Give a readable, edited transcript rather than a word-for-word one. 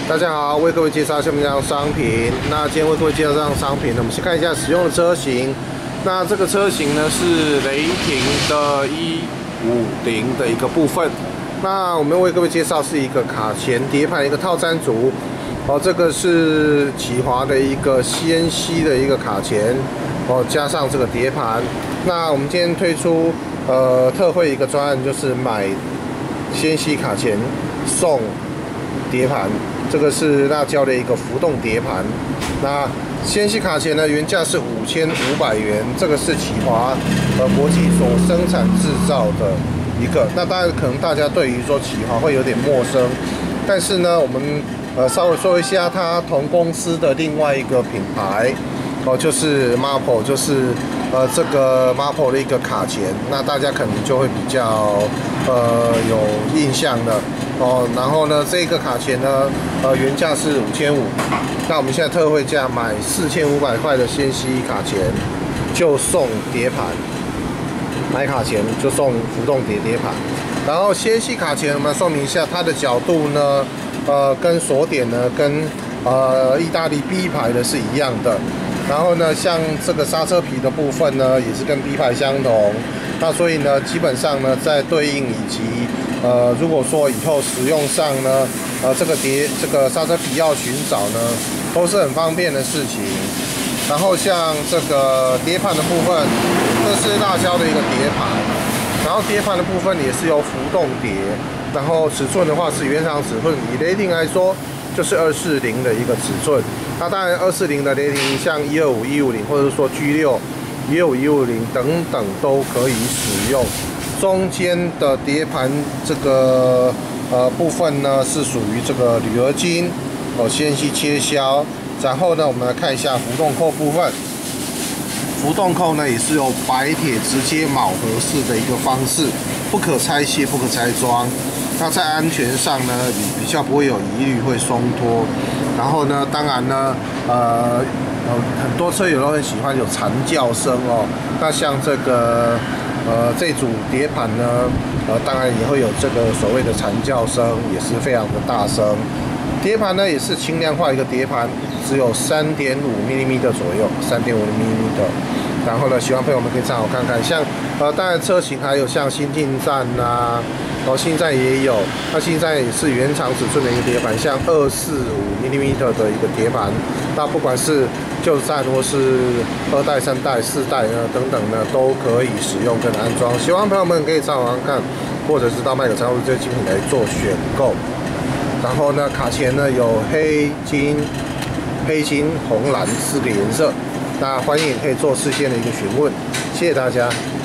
大家好，为各位介绍下面这样商品。那今天为各位介绍这样商品呢，我们先看一下使用的车型。那这个车型呢是雷霆的150的一个部分。那我们为各位介绍是一个卡钳碟盘一个套餐组。这个是启华的一个 CNC 的一个卡钳，加上这个碟盘。那我们今天推出特惠一个专案，就是买 CNC 卡钳送碟盘。这个是辣椒的一个浮动碟盘。那 CNC 卡钳呢，原价是5500元，这个是启华国际所生产制造的一个。那当然，可能大家对于说启华会有点陌生，但是呢，我们稍微说一下它同公司的另外一个品牌，就是 Maple， 就是这个 Maple 的一个卡钳，那大家可能就会比较有印象的。然后呢，这个卡钳呢，原价是5500，那我们现在特惠价买4500块的CNC卡钳，就送碟盘，买卡钳就送浮动碟盘。然后CNC卡钳我们说明一下，它的角度呢，跟锁点呢，跟意大利 B 牌的是一样的。然后呢，像这个刹车皮的部分呢，也是跟 B 牌相同。那所以呢，基本上呢，在对应以及如果说以后使用上呢，这个刹车皮要寻找呢，都是很方便的事情。然后像这个碟盘的部分，这是辣椒的一个碟盘，然后碟盘的部分也是由浮动碟，然后尺寸的话是原厂尺寸，以雷霆来说就是240的一个尺寸。那当然240的雷霆，像125、150或者说 G6、125、150等等都可以使用。中间的碟盘这个部分呢，是属于这个铝合金CNC 切削。然后呢，我们来看一下浮动扣部分。浮动扣呢，也是由白铁直接铆合式的一个方式，不可拆卸、不可拆装。那在安全上呢，比较不会有疑虑，会松脱。然后呢，当然呢，很多车友都很喜欢有惨叫声哦。那像这个这组碟盘呢，当然也会有这个所谓的惨叫声，也是非常的大声。碟盘呢也是轻量化一个碟盘，只有3.5 mm 左右，3.5 mm。然后呢，喜欢朋友们可以参考看看。像当然车型还有像新进站呐，新站也有。那新站也是原厂尺寸的一个碟盘，像245 mm 的一个碟盘。那不管是旧站或是2代、3代、4代呢等等呢，都可以使用跟安装。喜欢朋友们可以参考看，或者是到麦克仓或者这些精品来做选购。然后呢，卡钳呢有黑金、红蓝4个颜色。那欢迎也可以做事先的一个询问，谢谢大家。